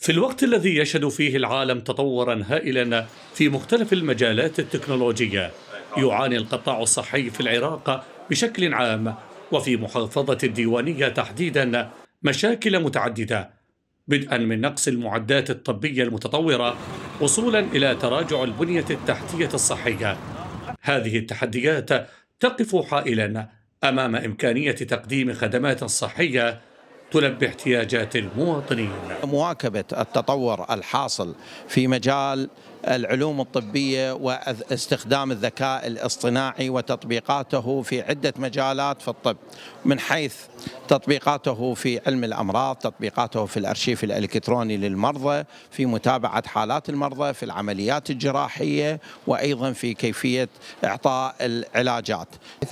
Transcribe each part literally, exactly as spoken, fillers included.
في الوقت الذي يشهد فيه العالم تطورا هائلا في مختلف المجالات التكنولوجية، يعاني القطاع الصحي في العراق بشكل عام وفي محافظة الديوانية تحديدا مشاكل متعددة، بدءا من نقص المعدات الطبية المتطورة وصولا إلى تراجع البنية التحتية الصحية. هذه التحديات تقف حائلا أمام إمكانية تقديم خدمات صحية تلبي احتياجات المواطنين. مواكبة التطور الحاصل في مجال العلوم الطبية واستخدام الذكاء الاصطناعي وتطبيقاته في عدة مجالات في الطب، من حيث تطبيقاته في علم الأمراض، تطبيقاته في الأرشيف الإلكتروني للمرضى، في متابعة حالات المرضى، في العمليات الجراحية، وأيضا في كيفية إعطاء العلاجات.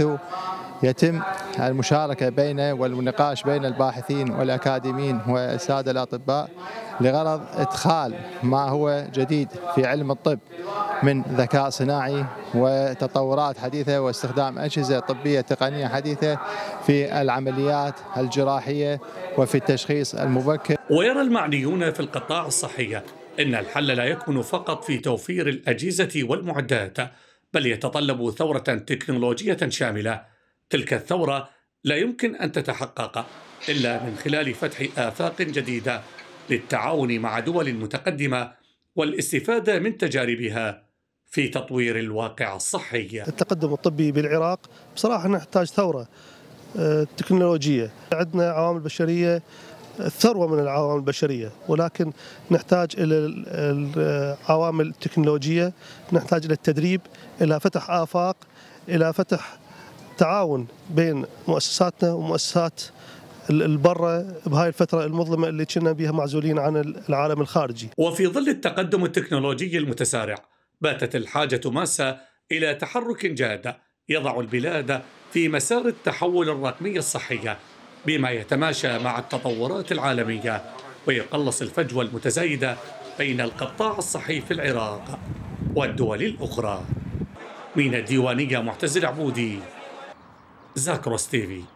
يتم المشاركة بين والنقاش بين الباحثين والأكاديميين والسادة الأطباء لغرض إدخال ما هو جديد في علم الطب من ذكاء صناعي وتطورات حديثة واستخدام أجهزة طبية تقنية حديثة في العمليات الجراحية وفي التشخيص المبكر. ويرى المعنيون في القطاع الصحي إن الحل لا يكمن فقط في توفير الأجهزة والمعدات، بل يتطلب ثورة تكنولوجية شاملة. تلك الثورة لا يمكن أن تتحقق إلا من خلال فتح آفاق جديدة للتعاون مع دول متقدمة والاستفادة من تجاربها في تطوير الواقع الصحي. التقدم الطبي بالعراق بصراحة نحتاج ثورة تكنولوجية. عندنا عوامل بشرية، ثروة من العوامل البشرية، ولكن نحتاج إلى العوامل التكنولوجية، نحتاج إلى التدريب، إلى فتح آفاق، إلى فتح تعاون بين مؤسساتنا ومؤسسات البرة بهاي الفترة المظلمة اللي كنا بها معزولين عن العالم الخارجي. وفي ظل التقدم التكنولوجي المتسارع، باتت الحاجة ماسة إلى تحرك جاد يضع البلاد في مسار التحول الرقمي الصحي بما يتماشى مع التطورات العالمية ويقلص الفجوة المتزايدة بين القطاع الصحي في العراق والدول الأخرى. من الديوانية معتز العبودي، زاكروس تيفي.